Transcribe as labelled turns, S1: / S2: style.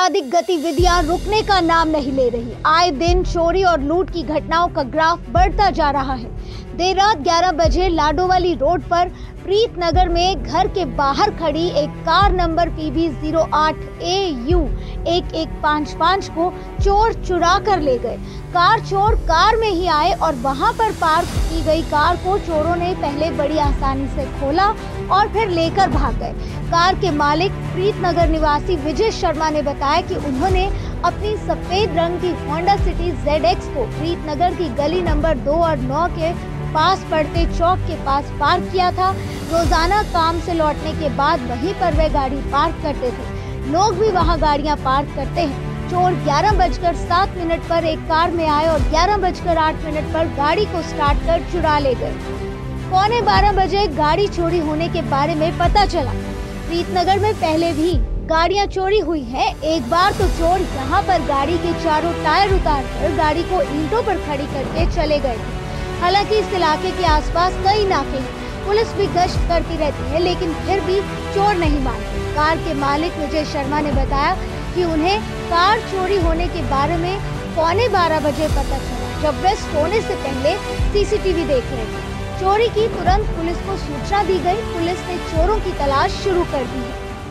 S1: आपराधिक गतिविधियां रुकने का नाम नहीं ले रही। आए दिन चोरी और लूट की घटनाओं का ग्राफ बढ़ता जा रहा है। देर रात 11 बजे लाडोवाली रोड पर प्रीत नगर में घर के बाहर खड़ी एक कार नंबर PB 08AU 1155 को चोर चुरा कर ले गए। कार चोर कार में ही आए और वहां पर पार्क की गई कार को चोरों ने पहले बड़ी आसानी से खोला और फिर लेकर भाग गए। कार के मालिक प्रीत नगर निवासी विजय शर्मा ने बताया कि उन्होंने अपनी सफेद रंग की होंडा सिटी ZX को प्रीत नगर की गली नंबर 2 और 9 के पास पड़ते चौक के पास पार्क किया था। रोजाना काम से लौटने के बाद वहीं पर वे गाड़ी पार्क करते थे। लोग भी वहां गाड़ियां पार्क करते हैं। चोर 11:07 पर एक कार में आए और 11:08 पर गाड़ी को स्टार्ट कर चुरा ले गए। 11:15 बजे गाड़ी चोरी होने के बारे में पता चला। प्रीतनगर में पहले भी गाड़ियां चोरी हुई हैं। एक बार तो चोर यहां पर गाड़ी के चारों टायर उतारकर गाड़ी को ईंटों पर खड़ी करके चले गए थे। हालांकि इस इलाके के आसपास कई नाके हैं, पुलिस भी गश्त करती रहती है, लेकिन फिर भी चोर नहीं मानते। कार के मालिक विजय शर्मा ने बताया कि उन्हें कार चोरी होने के बारे में 11:15 बजे पता चला, जब वे सोने से पहले CCTV देख रहे थे। चोरी की तुरंत पुलिस को सूचना दी गई। पुलिस ने चोरों की तलाश शुरू कर दी है।